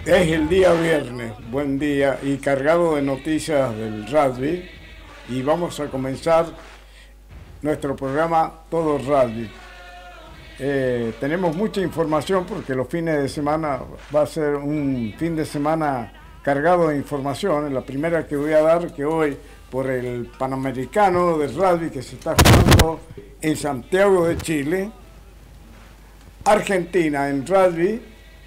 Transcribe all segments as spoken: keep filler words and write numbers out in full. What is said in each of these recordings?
Es el día viernes, buen día y cargado de noticias del rugby, y vamos a comenzar nuestro programa Todo Rugby. Eh, tenemos mucha información porque los fines de semana va a ser un fin de semana cargado de información. La primera que voy a dar, que hoy por el Panamericano de Rugby que se está jugando en Santiago de Chile, Argentina en rugby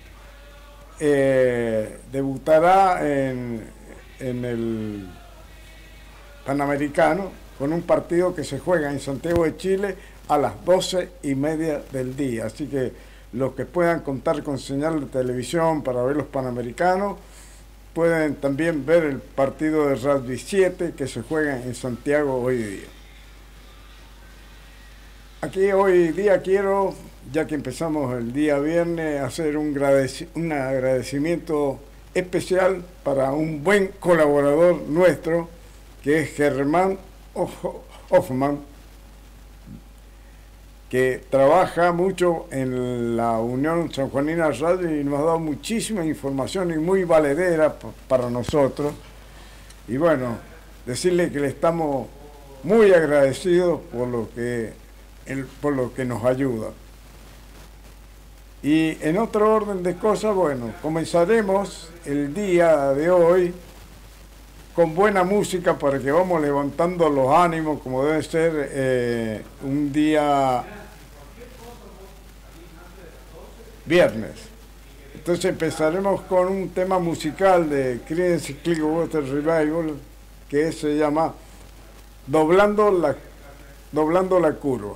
eh, debutará en, en el Panamericano con un partido que se juega en Santiago de Chile a las doce y media del día. Así que los que puedan contar con señal de televisión para ver los Panamericanos, pueden también ver el partido de Rugby siete que se juega en Santiago hoy día. Aquí hoy día quiero, ya que empezamos el día viernes, hacer un, agradec un agradecimiento especial para un buen colaborador nuestro, que es Germán Hoffman, que trabaja mucho en la Unión Sanjuanina Rugby y nos ha dado muchísima información y muy valedera para nosotros. Y bueno, decirle que le estamos muy agradecidos por lo que, el, por lo que nos ayuda. Y en otro orden de cosas, bueno, comenzaremos el día de hoy con buena música para que vamos levantando los ánimos, como debe ser eh, un día viernes. Entonces empezaremos con un tema musical de Creedence Clearwater Revival que se llama Doblando la, Doblando la Curva.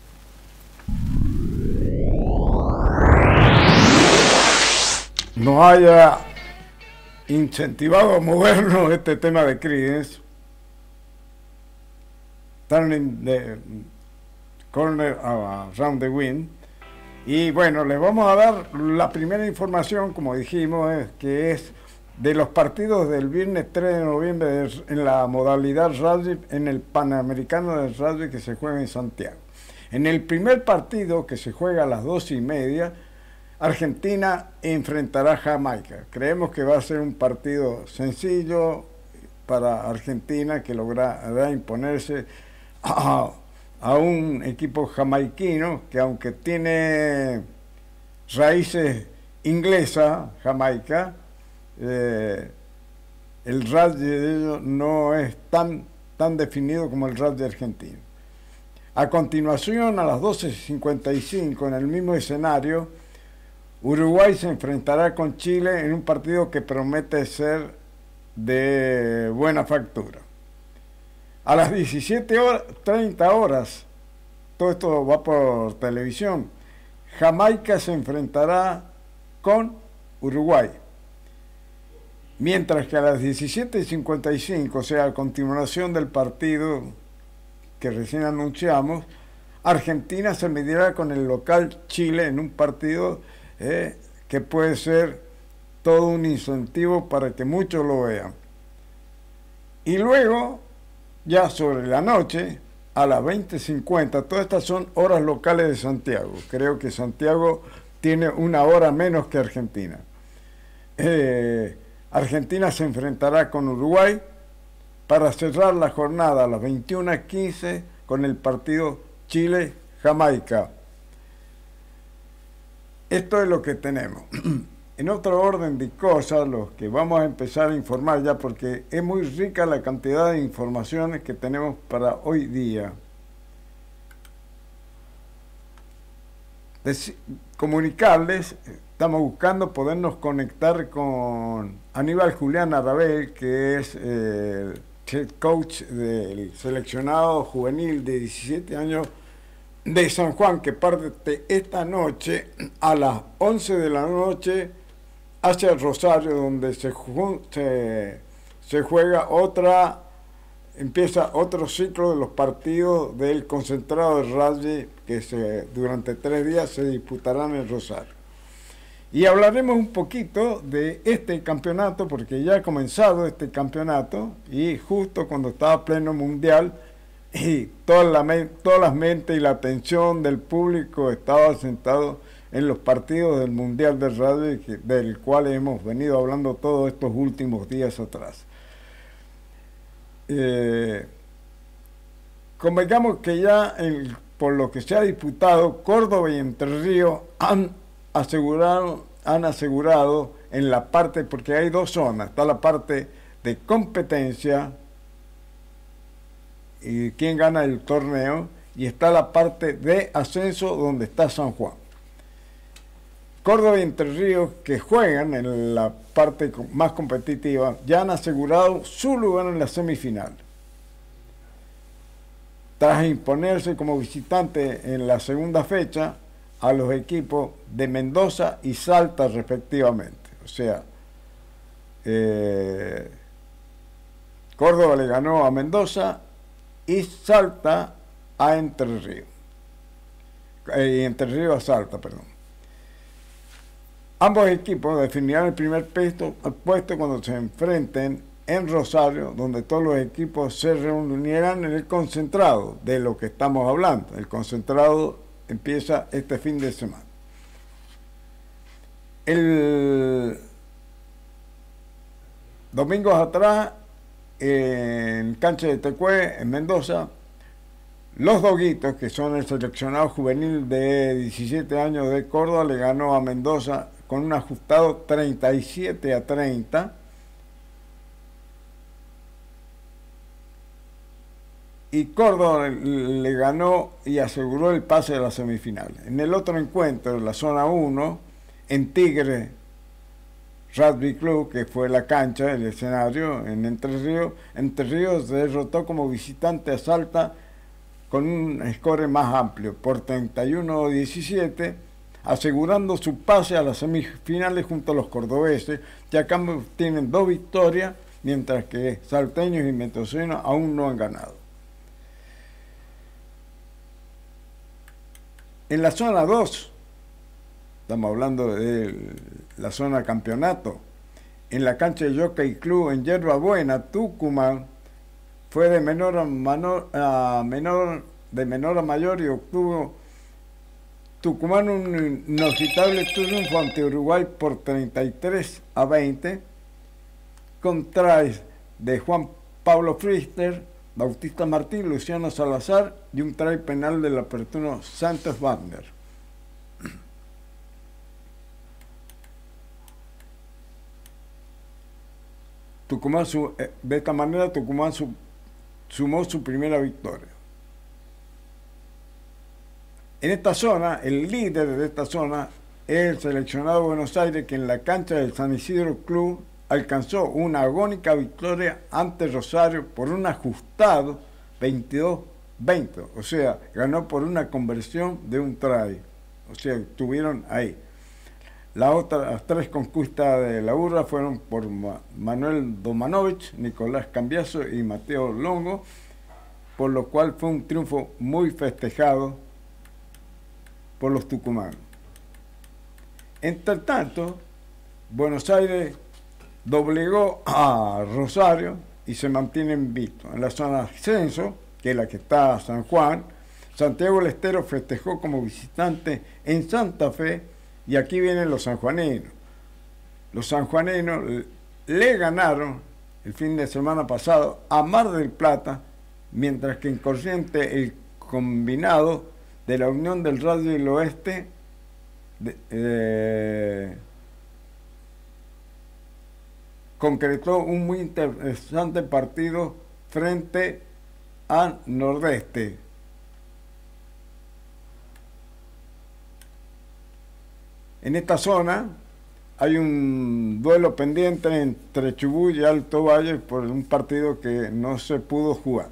Nos haya incentivado a movernos este tema de Creedence, Turning the Corner Around the Wind. Y bueno, les vamos a dar la primera información, como dijimos, es que es de los partidos del viernes tres de noviembre en la modalidad rugby, en el Panamericano del Rugby que se juega en Santiago. En el primer partido, que se juega a las doce y media, Argentina enfrentará a Jamaica. Creemos que va a ser un partido sencillo para Argentina, que logrará imponerse a, a un equipo jamaiquino que, aunque tiene raíces inglesas, Jamaica, eh, el rugby de ellos no es tan, tan definido como el rugby argentino. A continuación, a las doce cincuenta y cinco, en el mismo escenario, Uruguay se enfrentará con Chile en un partido que promete ser de buena factura. A las diecisiete treinta horas, todo esto va por televisión, Jamaica se enfrentará con Uruguay. Mientras que a las diecisiete cincuenta y cinco, o sea, a continuación del partido que recién anunciamos, Argentina se medirá con el local Chile en un partido Eh, que puede ser todo un incentivo para que muchos lo vean. Y luego, ya sobre la noche, a las veinte cincuenta, todas estas son horas locales de Santiago. Creo que Santiago tiene una hora menos que Argentina. Eh, Argentina se enfrentará con Uruguay para cerrar la jornada a las veintiuna quince con el partido Chile-Jamaica. Esto es lo que tenemos. En otro orden de cosas, los que vamos a empezar a informar ya, porque es muy rica la cantidad de informaciones que tenemos para hoy día. Dec- comunicarles, estamos buscando podernos conectar con Aníbal Julián Arabel, que es eh, el coach del seleccionado juvenil de diecisiete años de San Juan, que parte esta noche a las once de la noche hacia Rosario, donde se, se, se juega otra, empieza otro ciclo de los partidos del concentrado de rugby que se, durante tres días se disputarán en Rosario. Y hablaremos un poquito de este campeonato, porque ya ha comenzado este campeonato y justo cuando estaba pleno mundial, y toda la, todas las mentes y la atención del público estaba sentado en los partidos del Mundial de Rugby, que, del cual hemos venido hablando todos estos últimos días atrás. Eh, convengamos que ya el, por lo que se ha disputado, Córdoba y Entre Ríos han asegurado, han asegurado en la parte, porque hay dos zonas, está la parte de competencia y quién gana el torneo, y está la parte de ascenso donde está San Juan. Córdoba y Entre Ríos, que juegan en la parte más competitiva, ya han asegurado su lugar en la semifinal, tras imponerse como visitante en la segunda fecha a los equipos de Mendoza y Salta respectivamente. O sea, eh, Córdoba le ganó a Mendoza y Salta a Entre Ríos. Eh, Entre Ríos a Salta, perdón. Ambos equipos definirán el primer puesto, puesto cuando se enfrenten en Rosario, donde todos los equipos se reunirán en el concentrado de lo que estamos hablando. El concentrado empieza este fin de semana. El domingo atrás, en cancha de Tecué, en Mendoza, los Doguitos, que son el seleccionado juvenil de diecisiete años de Córdoba, le ganó a Mendoza con un ajustado treinta y siete a treinta. Y Córdoba le ganó y aseguró el pase de la semifinal. En el otro encuentro, en la zona uno, en Tigre Rugby Club, que fue la cancha, el escenario, en Entre Ríos, Entre Ríos derrotó como visitante a Salta con un score más amplio, por treinta y uno a diecisiete, asegurando su pase a las semifinales junto a los cordobeses, ya que ambos tienen dos victorias, mientras que salteños y mendocinos aún no han ganado. En la zona dos, estamos hablando de la zona campeonato, en la cancha de Jockey Club en Yerba Buena, Tucumán, fue de menor a, menor, a menor, de menor a mayor, y obtuvo Tucumán un inolvidable triunfo ante Uruguay por treinta y tres a veinte, con tries de Juan Pablo Frister, Bautista Martín, Luciano Salazar y un try penal del apertuno Santos Wagner. Tucumán, su, de esta manera, Tucumán su, sumó su primera victoria. En esta zona, el líder de esta zona es el seleccionado Buenos Aires, que en la cancha del San Isidro Club alcanzó una agónica victoria ante Rosario por un ajustado veintidós veinte, o sea, ganó por una conversión de un try, o sea, estuvieron ahí. Las otras tres conquistas de la burra fueron por Manuel Domanovich, Nicolás Cambiaso y Mateo Longo, por lo cual fue un triunfo muy festejado por los tucumanos. Entre tanto, Buenos Aires doblegó a Rosario y se mantiene invicto. En la zona de ascenso, que es la que está San Juan, Santiago del Estero festejó como visitante en Santa Fe, y aquí vienen los sanjuaninos. Los sanjuaninos le ganaron el fin de semana pasado a Mar del Plata, mientras que en Corrientes el combinado de la Unión del Radio del Oeste de, eh, concretó un muy interesante partido frente a Nordeste. En esta zona hay un duelo pendiente entre Chubut y Alto Valle por un partido que no se pudo jugar.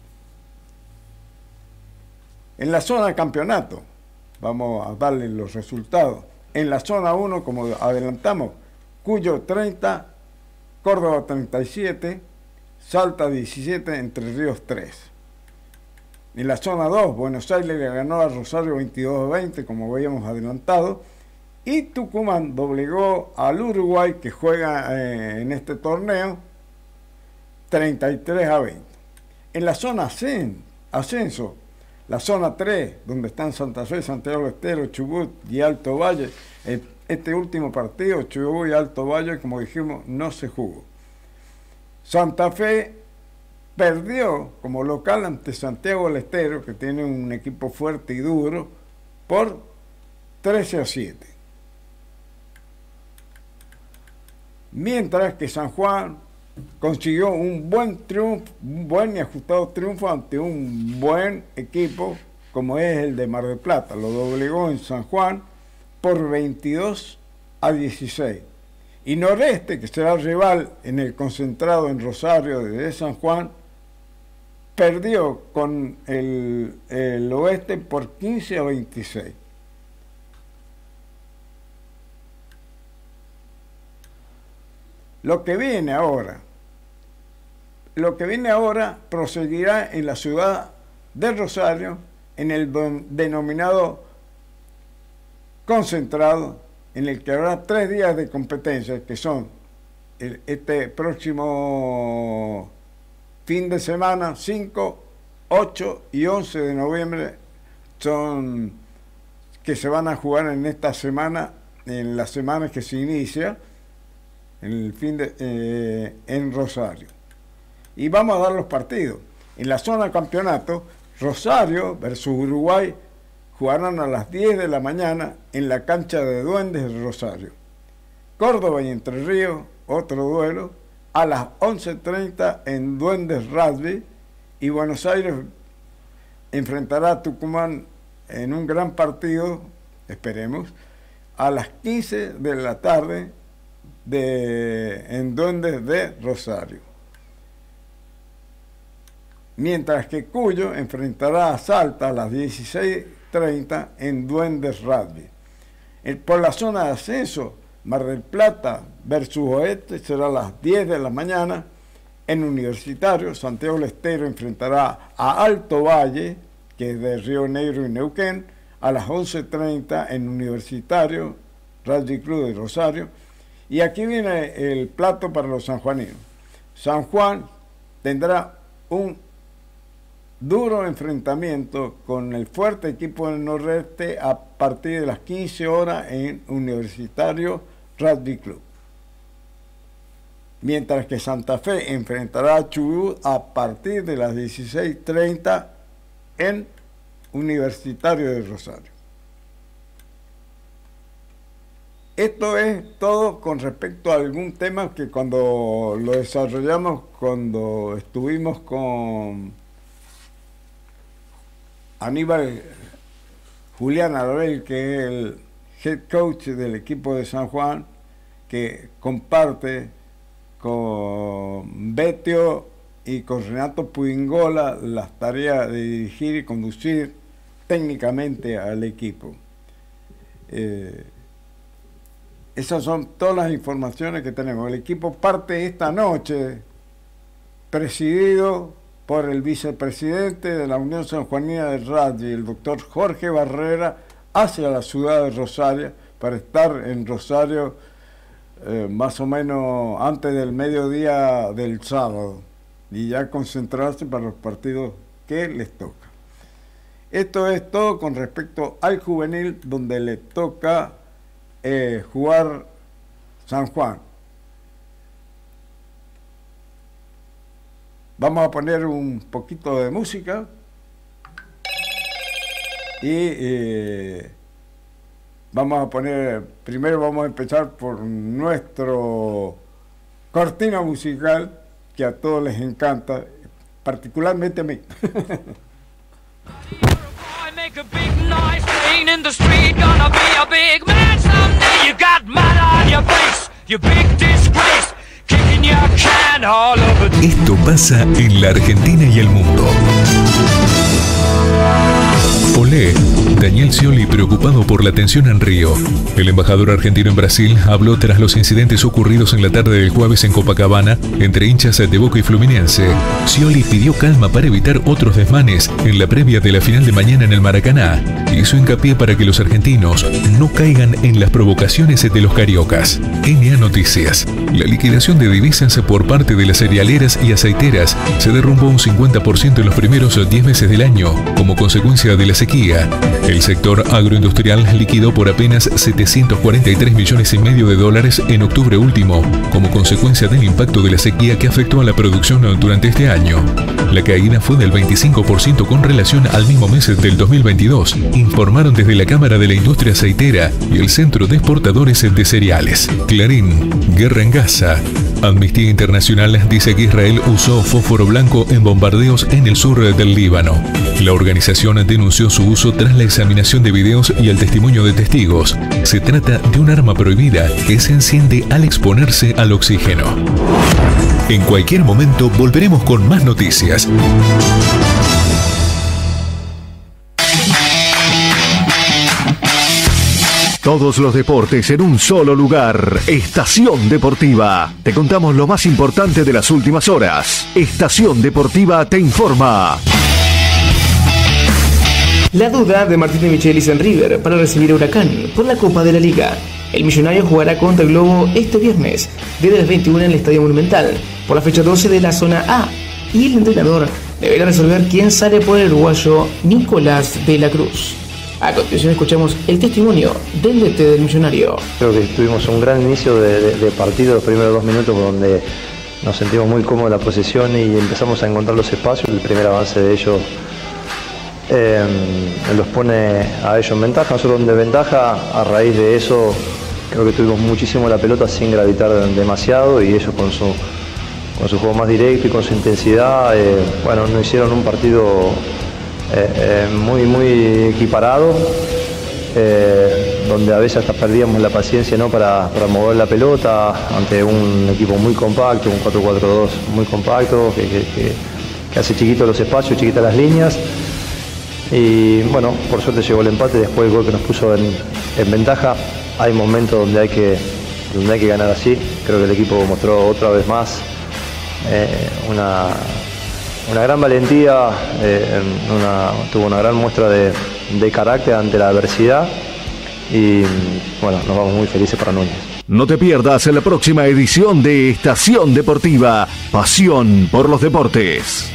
En la zona de campeonato, vamos a darle los resultados. En la zona uno, como adelantamos, Cuyo treinta, Córdoba treinta y siete, Salta diecisiete, Entre Ríos tres. En la zona dos, Buenos Aires le ganó a Rosario veintidós a veinte, como habíamos adelantado, y Tucumán doblegó al Uruguay, que juega eh, en este torneo, treinta y tres a veinte. En la zona ascenso, La zona tres, donde están Santa Fe, Santiago del Estero, Chubut y Alto Valle. Este último partido, Chubut y Alto Valle, como dijimos, no se jugó. Santa Fe perdió como local ante Santiago del Estero, que tiene un equipo fuerte y duro, por trece a siete. Mientras que San Juan consiguió un buen triunfo, un buen y ajustado triunfo ante un buen equipo como es el de Mar del Plata. Lo doblegó en San Juan por veintidós a dieciséis. Y Noreste, que será rival en el concentrado en Rosario de San Juan, perdió con el, el Oeste por quince a veintiséis. Lo que viene ahora, lo que viene ahora proseguirá en la ciudad de Rosario, en el denominado concentrado, en el que habrá tres días de competencia, que son el, este próximo fin de semana, cinco, ocho y once de noviembre, son que se van a jugar en esta semana, en las semanas que se inicia, en el fin de, eh, en Rosario. Y vamos a dar los partidos. En la zona campeonato, Rosario versus Uruguay jugarán a las diez de la mañana en la cancha de Duendes de Rosario. Córdoba y Entre Ríos, otro duelo, a las once treinta en Duendes Rugby. Y Buenos Aires enfrentará a Tucumán en un gran partido, esperemos, a las quince de la tarde de, en Duendes de Rosario. Mientras que Cuyo enfrentará a Salta a las dieciséis treinta en Duendes Rugby. El, por la zona de ascenso, Mar del Plata versus Oeste será a las diez de la mañana. En Universitario, Santiago del Estero enfrentará a Alto Valle, que es de Río Negro y Neuquén, a las once treinta en Universitario, Rugby Club de Rosario. Y aquí viene el plato para los sanjuaninos. San Juan tendrá un duro enfrentamiento con el fuerte equipo del Nordeste a partir de las quince horas en Universitario Rugby Club. Mientras que Santa Fe enfrentará a Chubut a partir de las dieciséis treinta en Universitario de Rosario. Esto es todo con respecto a algún tema que cuando lo desarrollamos, cuando estuvimos con Aníbal Julián Arbel, que es el head coach del equipo de San Juan, que comparte con Betio y con Renato Puingola las tareas de dirigir y conducir técnicamente al equipo. Eh, esas son todas las informaciones que tenemos. El equipo parte esta noche presidido por el vicepresidente de la Unión Sanjuanina de Rugby, el doctor Jorge Barrera, hacia la ciudad de Rosario, para estar en Rosario eh, más o menos antes del mediodía del sábado, y ya concentrarse para los partidos que les toca. Esto es todo con respecto al juvenil, donde le toca eh, jugar San Juan. Vamos a poner un poquito de música y eh, vamos a poner, primero vamos a empezar por nuestro cortina musical, que a todos les encanta, particularmente a mí. Esto pasa en la Argentina y el mundo. Olé, de Daniel Scioli preocupado por la tensión en Río. El embajador argentino en Brasil habló tras los incidentes ocurridos en la tarde del jueves en Copacabana entre hinchas de Boca y Fluminense. Scioli pidió calma para evitar otros desmanes en la previa de la final de mañana en el Maracaná. Hizo hincapié para que los argentinos no caigan en las provocaciones de los cariocas. N A Noticias. La liquidación de divisas por parte de las cerealeras y aceiteras se derrumbó un cincuenta por ciento en los primeros diez meses del año, como consecuencia de la sequía. El sector agroindustrial liquidó por apenas setecientos cuarenta y tres millones y medio de dólares en octubre último, como consecuencia del impacto de la sequía que afectó a la producción durante este año. La caída fue del veinticinco por ciento con relación al mismo mes del dos mil veintidós, informaron desde la Cámara de la Industria Aceitera y el Centro de Exportadores de Cereales. Clarín, guerra en Gaza. Amnistía Internacional dice que Israel usó fósforo blanco en bombardeos en el sur del Líbano. La organización denunció su uso tras la examinación de videos y el testimonio de testigos. Se trata de un arma prohibida que se enciende al exponerse al oxígeno. En cualquier momento volveremos con más noticias. Todos los deportes en un solo lugar. Estación Deportiva. Te contamos lo más importante de las últimas horas. Estación Deportiva te informa. La duda de Martín de Michelis en River para recibir a Huracán por la Copa de la Liga. El Millonario jugará contra el Globo este viernes, desde las veintiuna en el Estadio Monumental, por la fecha doce de la zona A. Y el entrenador deberá resolver quién sale por el uruguayo Nicolás de la Cruz. A continuación escuchamos el testimonio del D T del Millonario. Creo que tuvimos un gran inicio de, de, de partido, los primeros dos minutos donde nos sentimos muy cómodos en la posesión y empezamos a encontrar los espacios. El primer avance de ellos eh, los pone a ellos en ventaja, nosotros en desventaja. A raíz de eso creo que tuvimos muchísimo la pelota sin gravitar demasiado y ellos con su, con su juego más directo y con su intensidad, eh, bueno, nos hicieron un partido Eh, eh, muy muy equiparado, eh, donde a veces hasta perdíamos la paciencia, ¿no? para, para mover la pelota ante un equipo muy compacto, un cuatro cuatro dos muy compacto, que, que, que, que hace chiquitos los espacios, chiquitas las líneas. Y bueno, por suerte llegó el empate, después el gol que nos puso en, en ventaja. Hay momentos donde hay, que, donde hay que ganar así. Creo que el equipo mostró otra vez más eh, una... Una gran valentía, eh, una, tuvo una gran muestra de, de carácter ante la adversidad y bueno, nos vamos muy felices para Núñez. No te pierdas en la próxima edición de Estación Deportiva, pasión por los deportes.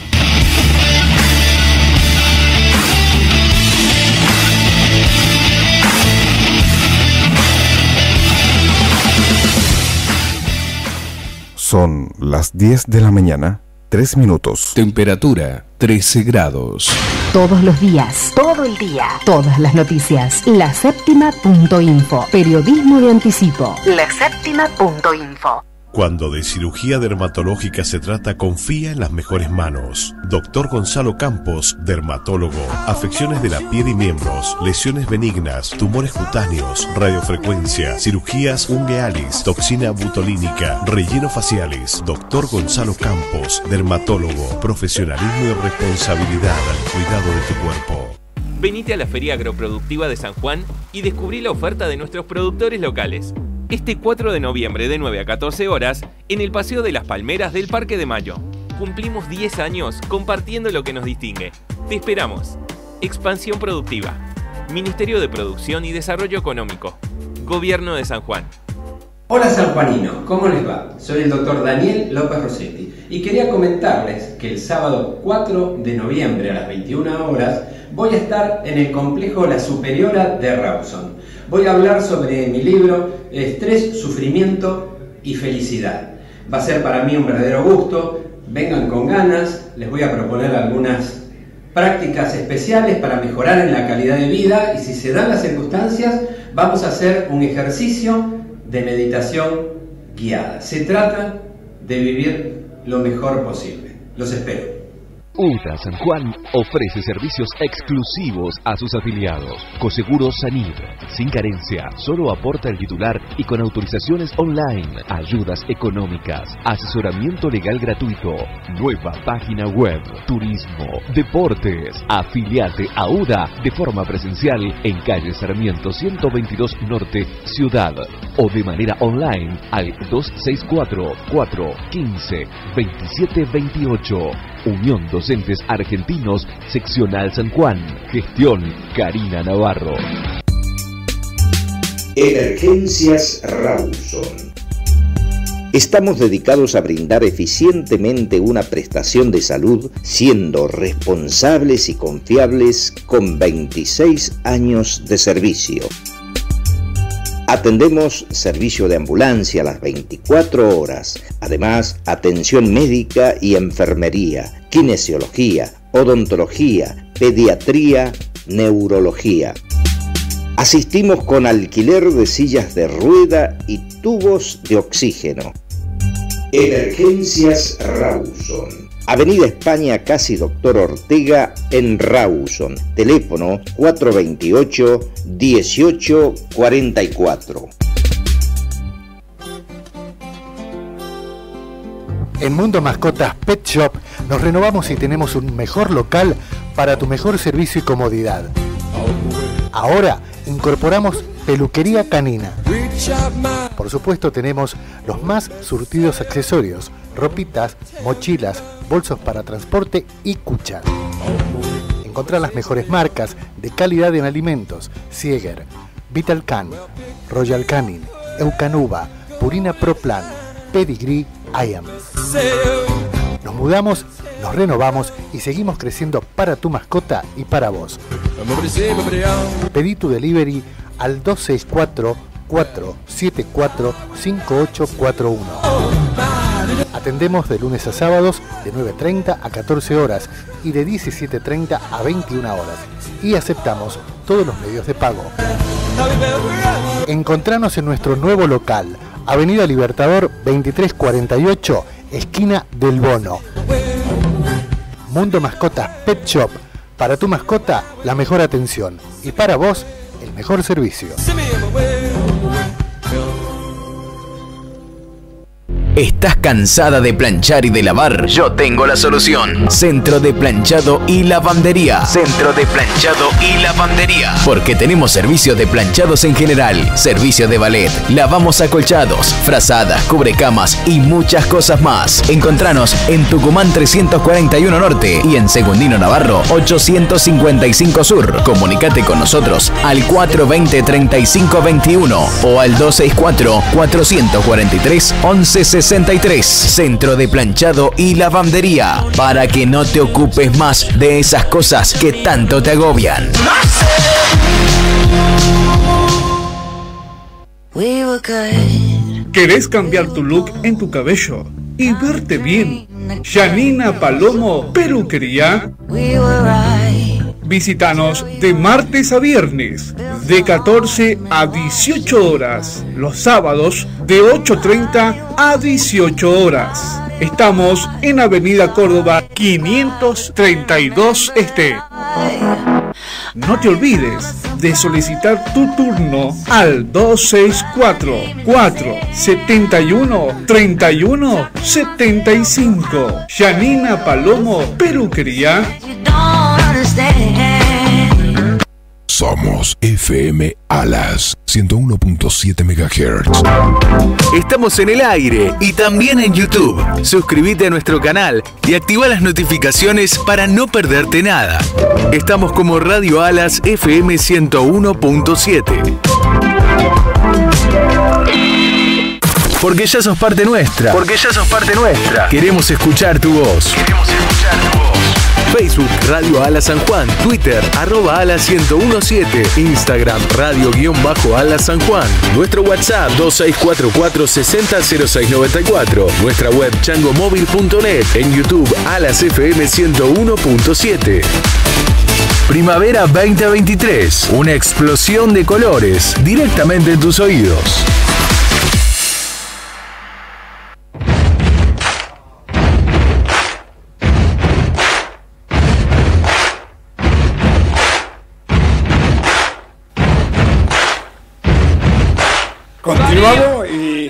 Son las diez de la mañana. Tres minutos. Temperatura trece grados. Todos los días, todo el día, todas las noticias. La Séptima punto info. Periodismo de anticipo. La Séptima punto info. Cuando de cirugía dermatológica se trata, confía en las mejores manos. Doctor Gonzalo Campos, dermatólogo. Afecciones de la piel y miembros, lesiones benignas, tumores cutáneos, radiofrecuencia, cirugías unguealis, toxina butolínica, relleno facialis. Doctor Gonzalo Campos, dermatólogo. Profesionalismo y responsabilidad al cuidado de tu cuerpo. Venite a la Feria Agroproductiva de San Juan y descubrí la oferta de nuestros productores locales. Este cuatro de noviembre de nueve a catorce horas en el Paseo de las Palmeras del Parque de Mayo. Cumplimos diez años compartiendo lo que nos distingue. Te esperamos. Expansión Productiva. Ministerio de Producción y Desarrollo Económico. Gobierno de San Juan. Hola sanjuaninos, ¿cómo les va? Soy el doctor Daniel López Rossetti y quería comentarles que el sábado cuatro de noviembre a las veintiuna horas voy a estar en el complejo La Superiora de Rawson. Voy a hablar sobre mi libro Estrés, Sufrimiento y Felicidad. Va a ser para mí un verdadero gusto, vengan con ganas, les voy a proponer algunas prácticas especiales para mejorar en la calidad de vida y si se dan las circunstancias vamos a hacer un ejercicio de meditación guiada. Se trata de vivir lo mejor posible. Los espero. UDA San Juan ofrece servicios exclusivos a sus afiliados. Coseguro Sanid, sin carencia, solo aporta el titular y con autorizaciones online, ayudas económicas, asesoramiento legal gratuito, nueva página web, turismo, deportes. Afiliate a UDA de forma presencial en calle Sarmiento ciento veintidós Norte, Ciudad, o de manera online al dos seis cuatro, cuatro uno cinco, dos siete dos ocho. Unión Docentes Argentinos, Seccional San Juan. Gestión Karina Navarro. Emergencias Rawson. Estamos dedicados a brindar eficientemente una prestación de salud, siendo responsables y confiables con veintiséis años de servicio. Atendemos servicio de ambulancia a las veinticuatro horas, además atención médica y enfermería, kinesiología, odontología, pediatría, neurología. Asistimos con alquiler de sillas de rueda y tubos de oxígeno. Emergencias Rawson. Avenida España, casi Doctor Ortega, en Rawson. Teléfono cuatro dos ocho, dieciocho cuarenta y cuatro. En Mundo Mascotas Pet Shop nos renovamos y tenemos un mejor local para tu mejor servicio y comodidad. Ahora incorporamos peluquería canina. Por supuesto tenemos los más surtidos accesorios, ropitas, mochilas, bolsos para transporte y cuchar. Encontrá las mejores marcas de calidad en alimentos: Sieger, Vital Can, Royal Canin, Eucanuba, Purina Pro Plan, Pedigree, I A M. Nos mudamos, nos renovamos y seguimos creciendo para tu mascota y para vos. Pedí tu delivery al dos seis cuatro, cuatro siete cuatro, cinco ocho cuatro uno. Atendemos de lunes a sábados de nueve treinta a catorce horas y de diecisiete treinta a veintiuna horas. Y aceptamos todos los medios de pago. Encontranos en nuestro nuevo local, Avenida Libertador veintitrés cuarenta y ocho, esquina del Bono. Mundo Mascotas Pet Shop. Para tu mascota, la mejor atención. Y para vos, el mejor servicio. ¿Estás cansada de planchar y de lavar? Yo tengo la solución. Centro de Planchado y Lavandería. Centro de Planchado y Lavandería. Porque tenemos servicios de planchados en general, servicio de ballet, lavamos acolchados, frazadas, cubrecamas y muchas cosas más. Encontranos en Tucumán trescientos cuarenta y uno Norte y en Segundino Navarro ochocientos cincuenta y cinco Sur. Comunicate con nosotros al cuatro dos cero, treinta y cinco veintiuno o al dos seis cuatro, cuatro cuatro tres, once sesenta y tres. Centro de Planchado y Lavandería. Para que no te ocupes más de esas cosas que tanto te agobian. ¿Querés cambiar tu look en tu cabello y verte bien? Janina Palomo Peluquería. Visítanos de martes a viernes, de catorce a dieciocho horas. Los sábados, de ocho treinta a dieciocho horas. Estamos en Avenida Córdoba quinientos treinta y dos Este. No te olvides de solicitar tu turno al dos seis cuatro, cuatro siete uno, tres uno siete cinco. Janina Palomo Peluquería. Somos F M Alas ciento uno punto siete megahertz. Estamos en el aire y también en YouTube. Suscríbete a nuestro canal y activa las notificaciones para no perderte nada. Estamos como Radio Alas F M ciento uno punto siete. Porque ya sos parte nuestra. Porque ya sos parte nuestra. Queremos escuchar tu voz. Queremos escuchar tu voz. Facebook Radio Ala San Juan, Twitter arroba Ala ciento diecisiete, Instagram Radio guión bajo Ala San Juan, nuestro WhatsApp dos seis cuatro cuatro sesenta cero seis noventa y cuatro, nuestra web changomóvil punto net, en YouTube Alas F M ciento uno punto siete. Primavera veinte veintitrés, una explosión de colores directamente en tus oídos.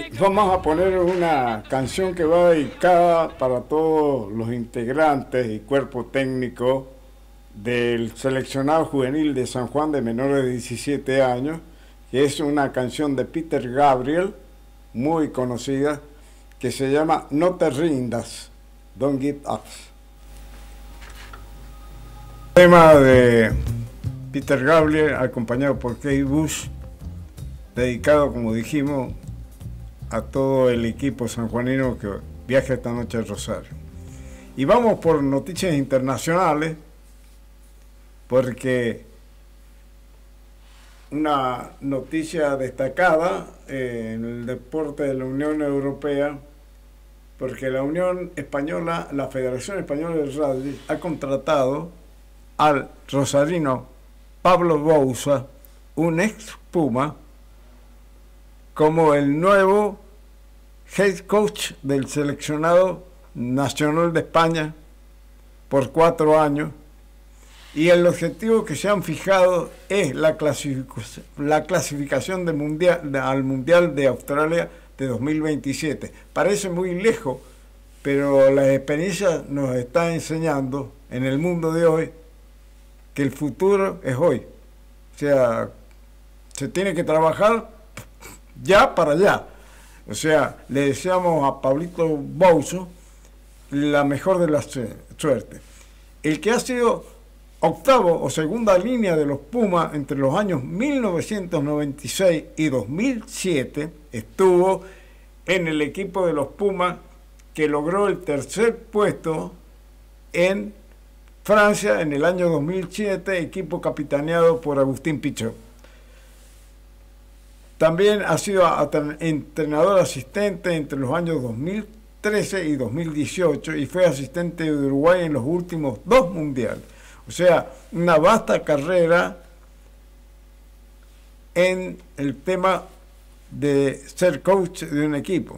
vamos a poner una canción que va dedicada para todos los integrantes y cuerpo técnico del seleccionado juvenil de San Juan de menores de diecisiete años, que es una canción de Peter Gabriel, muy conocida, que se llama No te rindas, Don't Give Up. Tema de Peter Gabriel, acompañado por Kate Bush, dedicado, como dijimos, a todo el equipo sanjuanino que viaja esta noche a Rosario. Y vamos por noticias internacionales, porque una noticia destacada eh, en el deporte de la Unión Europea, porque la Unión Española, la Federación Española de Rugby, ha contratado al rosarino Pablo Bouza, un ex Puma, como el nuevo head coach del seleccionado nacional de España por cuatro años, y el objetivo que se han fijado es la clasificación, la clasificación de mundial, de, al Mundial de Australia de dos mil veintisiete. Parece muy lejos, pero la experiencia nos está enseñando en el mundo de hoy que el futuro es hoy. O sea, se tiene que trabajar ya para allá. O sea, le deseamos a Pablito Bouza la mejor de las suertes. El que ha sido octavo o segunda línea de los Pumas entre los años mil novecientos noventa y seis y dos mil siete, estuvo en el equipo de los Pumas que logró el tercer puesto en Francia en el año dos mil siete, equipo capitaneado por Agustín Pichot. También ha sido entrenador asistente entre los años dos mil trece y dos mil dieciocho y fue asistente de Uruguay en los últimos dos mundiales. O sea, una vasta carrera en el tema de ser coach de un equipo.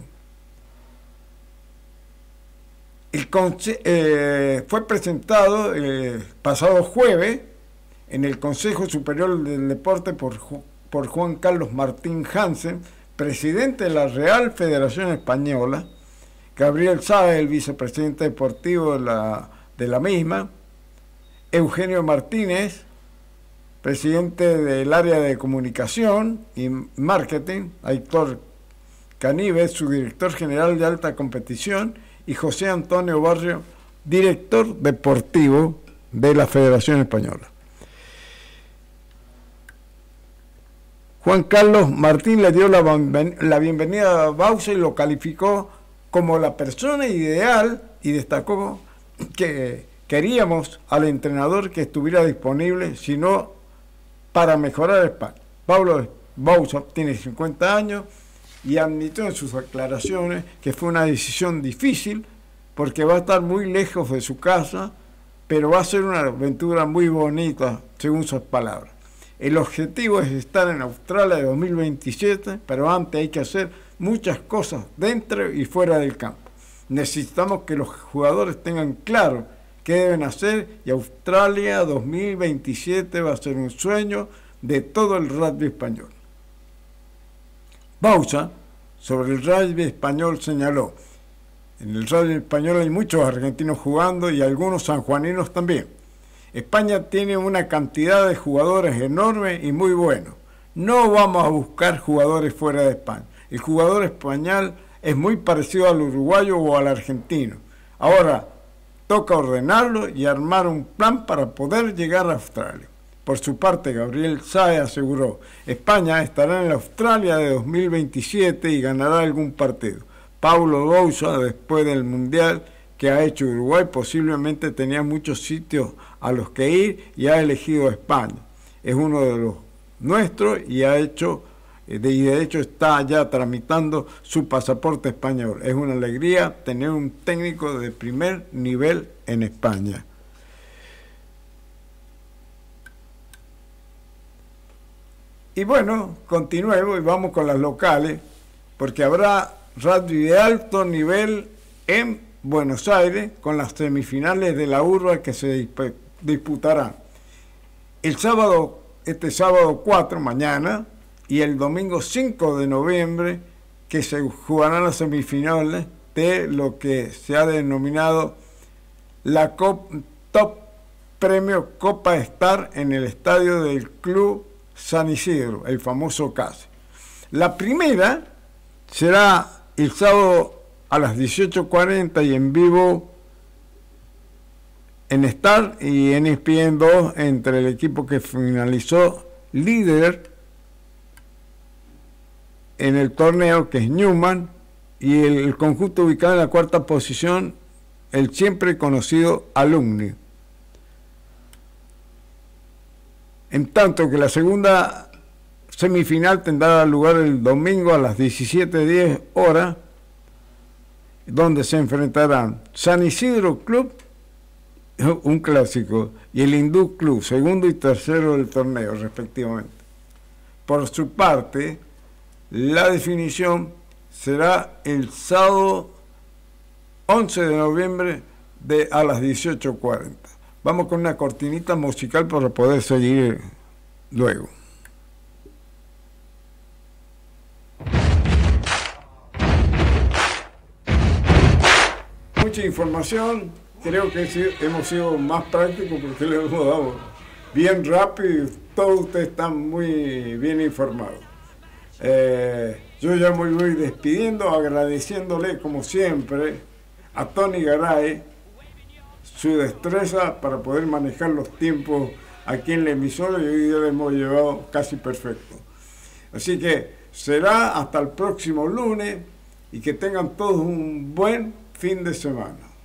El eh, fue presentado el eh, pasado jueves en el Consejo Superior del Deporte por, por Juan Carlos Martín Hansen, presidente de la Real Federación Española, Gabriel Sáez, el vicepresidente deportivo de la, de la misma, Eugenio Martínez, presidente del área de comunicación y marketing, Héctor Caníbez, su director general de alta competición, y José Antonio Barrio, director deportivo de la Federación Española. Juan Carlos Martín le dio la, la bienvenida a Bouza y lo calificó como la persona ideal y destacó que queríamos al entrenador que estuviera disponible, sino para mejorar España. Pablo Bouza tiene cincuenta años y admitió en sus declaraciones que fue una decisión difícil porque va a estar muy lejos de su casa, pero va a ser una aventura muy bonita, según sus palabras. El objetivo es estar en Australia de dos mil veintisiete, pero antes hay que hacer muchas cosas dentro y fuera del campo. Necesitamos que los jugadores tengan claro qué deben hacer y Australia dos mil veintisiete va a ser un sueño de todo el rugby español. Bouza, sobre el rugby español, señaló: en el rugby español hay muchos argentinos jugando y algunos sanjuaninos también. España tiene una cantidad de jugadores enorme y muy buenos. No vamos a buscar jugadores fuera de España. El jugador español es muy parecido al uruguayo o al argentino. Ahora, toca ordenarlo y armar un plan para poder llegar a Australia. Por su parte, Gabriel Sáez aseguró: España estará en la Australia de dos mil veintisiete y ganará algún partido. Pablo Bouza, después del Mundial que ha hecho Uruguay, posiblemente tenía muchos sitios a los que ir y ha elegido España. Es uno de los nuestros y ha hecho, y de hecho está ya tramitando su pasaporte español. Es una alegría tener un técnico de primer nivel en España. Y bueno, continuemos y vamos con las locales, porque habrá rugby de alto nivel en Buenos Aires con las semifinales de la urba que se disputarán el sábado, este sábado cuatro, mañana, y el domingo cinco de noviembre que se jugarán las semifinales de lo que se ha denominado la Cop, Top Premio Copa Star en el estadio del Club San Isidro, el famoso C A S. La primera será el sábado a las dieciocho cuarenta y en vivo en Star y en E S P N dos entre el equipo que finalizó líder en el torneo, que es Newman, y el, el conjunto ubicado en la cuarta posición, el siempre conocido Alumni. En tanto que la segunda semifinal tendrá lugar el domingo a las diecisiete diez horas, donde se enfrentarán San Isidro Club, un clásico, y el Hindú Club, segundo y tercero del torneo, respectivamente. Por su parte, la definición será el sábado once de noviembre de, a las dieciocho cuarenta. Vamos con una cortinita musical para poder seguir luego. Mucha información, creo que hemos sido más prácticos porque le hemos dado bien rápido y todos ustedes están muy bien informados. Eh, yo ya me voy despidiendo, agradeciéndole como siempre a Tony Garay su destreza para poder manejar los tiempos aquí en la emisora, y hoy día le hemos llevado casi perfecto. Así que será hasta el próximo lunes y que tengan todos un buen fin de semana.